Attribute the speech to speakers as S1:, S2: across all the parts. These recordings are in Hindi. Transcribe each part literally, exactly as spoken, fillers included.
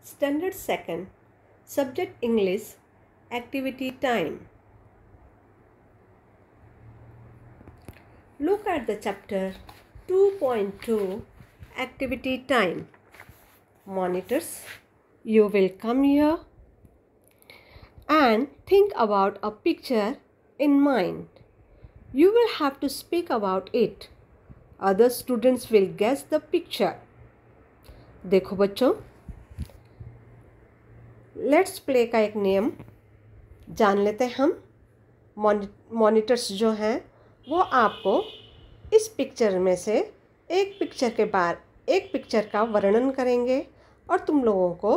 S1: Standard second, Subject English, Activity Time. Look at the chapter two point two, Activity Time. Monitors, you will come here and think about a picture in mind. You will have to speak about it. Other students will guess the picture. देखो बच्चों, लेट्स प्ले का एक नियम जान लेते हैं हम। मॉनिटर्स जो हैं वो आपको इस पिक्चर में से एक पिक्चर के बाद एक पिक्चर का वर्णन करेंगे और तुम लोगों को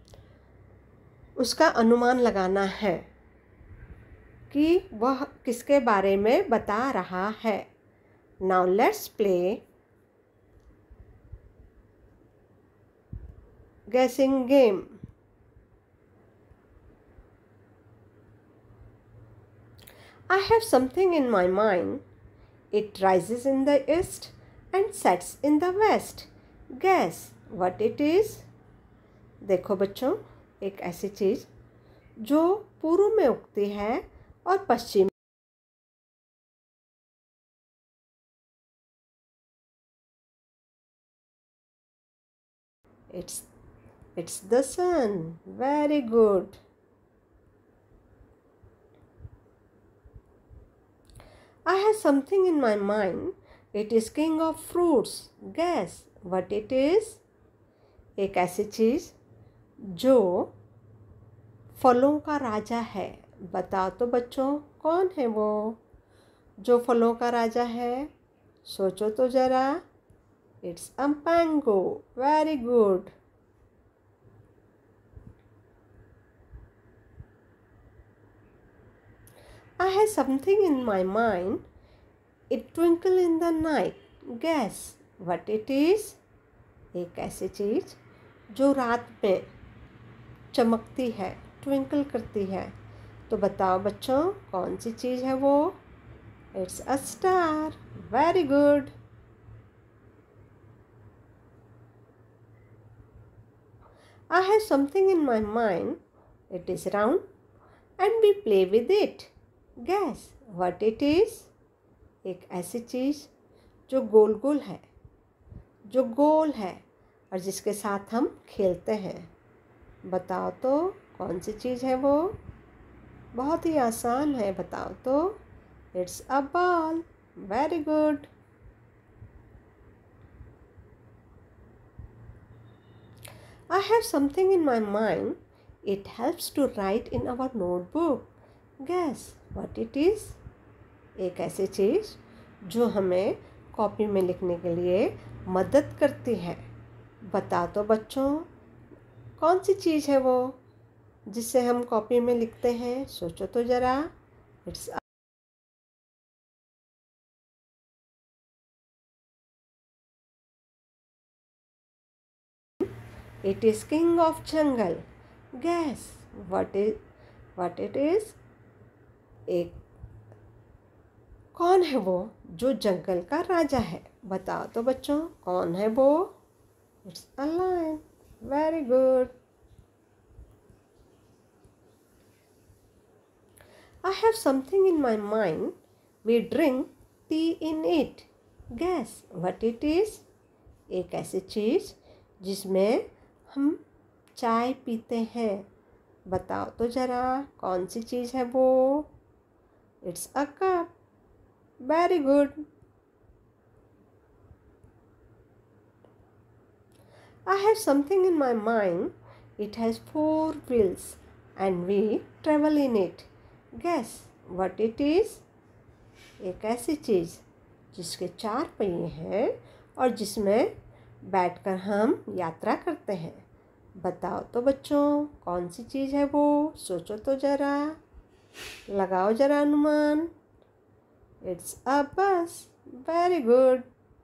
S1: उसका अनुमान लगाना है कि वह किसके बारे में बता रहा है। Now let's play guessing game. I have something in my mind. It rises in the east and sets in the west. Guess what it is? देखो बच्चों, एक ऐसी चीज़ जो पूर्व में उगती है और पश्चिम It's it's the sun. Very good. I have something in my mind. It is king of fruits. Guess what it is? एक ऐसी चीज़ जो फलों का राजा है। बताओ तो बच्चों, कौन है वो जो फलों का राजा है? सोचो तो ज़रा। It's a mango. Very good. I have something in my mind. It twinkle in the night. Guess what it is? एक ऐसी चीज़ जो रात में चमकती है, ट्विंकल करती है। तो बताओ बच्चों, कौन सी चीज़ है वो? It's a star. Very good. I have something in my mind. It is round and we play with it. Guess what it is? एक ऐसी चीज़ जो गोल गोल है, जो गोल है और जिसके साथ हम खेलते हैं। बताओ तो कौन सी चीज़ है वो? बहुत ही आसान है, बताओ तो। It's a ball. Very good. I have something in my mind. It helps to write in our notebook. Guess what it is? एक ऐसी चीज़ जो हमें कॉपी में लिखने के लिए मदद करती है। बता तो बच्चों, कौन सी चीज़ है वो जिससे हम कॉपी में लिखते हैं? सोचो तो ज़रा। It's It is king of jungle. Guess what is what it is? एक कौन है वो जो जंगल का राजा है? बताओ तो बच्चों, कौन है वो? It's a lion. Very good. I have something in my mind. We drink tea in it. Guess what it is? एक ऐसी चीज़ जिसमें हम चाय पीते हैं। बताओ तो ज़रा, कौन सी चीज़ है वो? It's a cup. Very good. I have something in my mind. It has four wheels and we travel in it. Guess what it is? एक ऐसी चीज़ जिसके चार पहिए हैं और जिसमें बैठकर हम यात्रा करते हैं। बताओ तो बच्चों, कौन सी चीज़ है वो? सोचो तो ज़रा, लगाओ ज़रा अनुमान। It's a bus. Very good.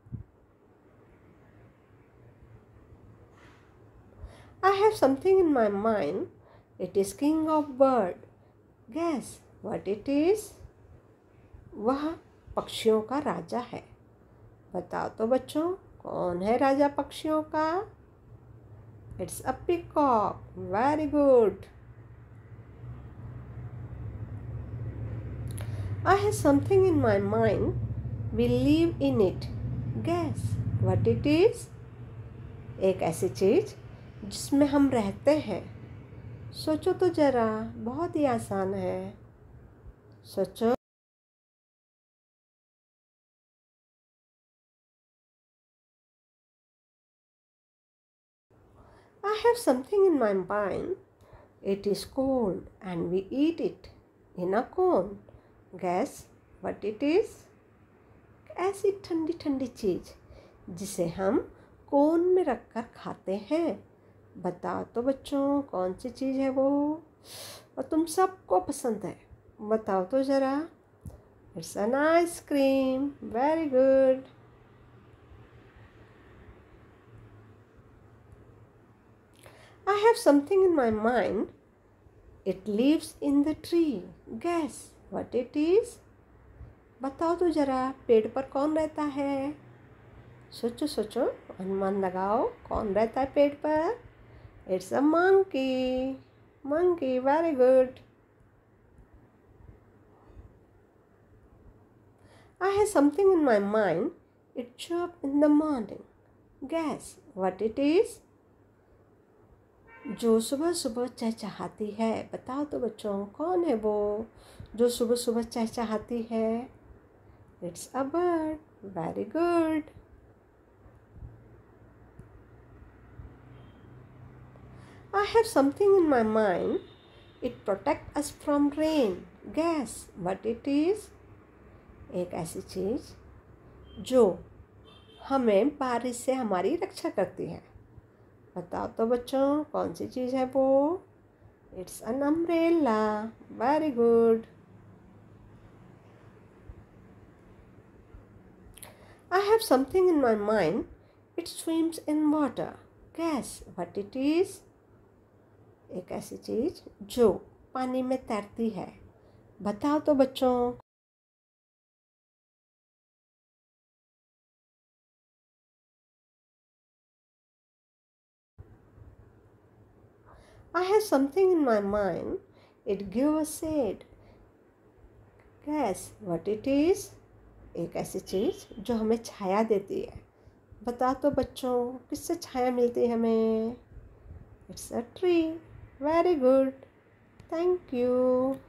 S1: I have something in my mind. It is king of bird. Guess what it is? वह पक्षियों का राजा है। बताओ तो बच्चों, कौन है राजा पक्षियों का? It's a peacock. Very good. I have something in my mind. We live in it. Guess what it is? एक ऐसी चीज जिसमें हम रहते हैं. सोचो तो जरा, बहुत ही आसान है. सोचो. I have something in my mind. It is cold and we eat it in a cone. Guess what it is? ऐसी ठंडी ठंडी चीज जिसे हम कोन में रखकर खाते हैं. बताओ तो बच्चों, कौन सी चीज़ है वो, और तुम सबको पसंद है. बताओ तो ज़रा. It's an ice cream. Very good. I have something in my mind. It lives in the tree. Guess what it is? बताओ तो ज़रा, पेड़ पर कौन रहता है. सोचो सोचो, अनुमान लगाओ, कौन रहता है पेड़ पर. It's a monkey. Monkey. Very good. I have something in my mind. It chirp in the morning. Guess what it is? जो सुबह सुबह चहचहाती है. बताओ तो बच्चों, कौन है वो जो सुबह सुबह चहचहाती है. It's a bird. Very good. I have something in my mind. It protects us from rain. Guess what it is? एक ऐसी चीज़ जो हमें बारिश से हमारी रक्षा करती है. बताओ तो बच्चों, कौन सी चीज़ है वो. It's an umbrella. Very good. I have something in my mind. It swims in water. Guess what it is? एक ऐसी चीज़ जो पानी में तैरती है. बताओ तो बच्चों. I have something in my mind. It gives a shade. Guess what it is? एक ऐसी चीज़ जो हमें छाया देती है. बताओ तो बच्चों, किससे छाया मिलती है हमें. It's a tree. Very good. Thank you.